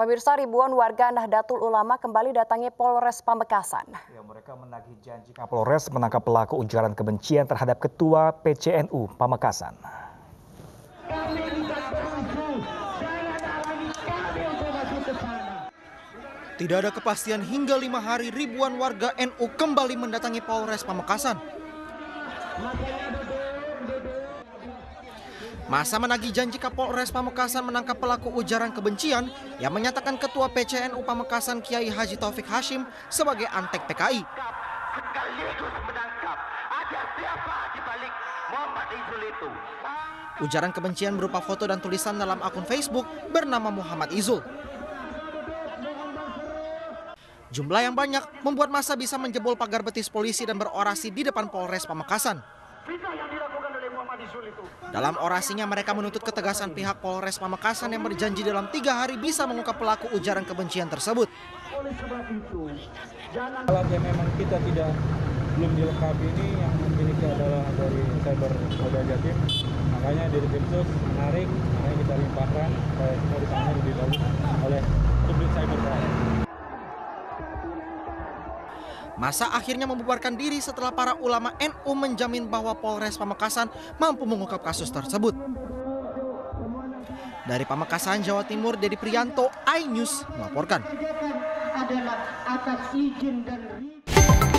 Pemirsa, ribuan warga Nahdlatul Ulama kembali datangi Polres Pamekasan. Ya, mereka menagih janji Kapolres menangkap pelaku ujaran kebencian terhadap Ketua PCNU Pamekasan. Tidak ada kepastian hingga 5 hari ribuan warga NU kembali mendatangi Polres Pamekasan. Masa menagih janji Kapolres Pamekasan menangkap pelaku ujaran kebencian yang menyatakan Ketua PCNU Pamekasan Kiai Haji Taufik Hashim sebagai antek PKI. Ujaran kebencian berupa foto dan tulisan dalam akun Facebook bernama Muhammad Izul. Jumlah yang banyak membuat massa bisa menjebol pagar betis polisi dan berorasi di depan Polres Pamekasan. Dalam orasinya mereka menuntut ketegasan pihak Polres Pamekasan yang berjanji dalam 3 hari bisa mengungkap pelaku ujaran kebencian tersebut. Alat yang memang kita belum dilengkapi ini yang memiliki adalah dari Cyber Polda Jatim. Makanya dari Timsus menarik, makanya kita limpahkan supaya semua ditangani lebih bagus oleh Subdit Cybercrime. Massa akhirnya membubarkan diri setelah para ulama NU menjamin bahwa Polres Pamekasan mampu mengungkap kasus tersebut. Dari Pamekasan, Jawa Timur, Dedi Priyanto, iNews melaporkan.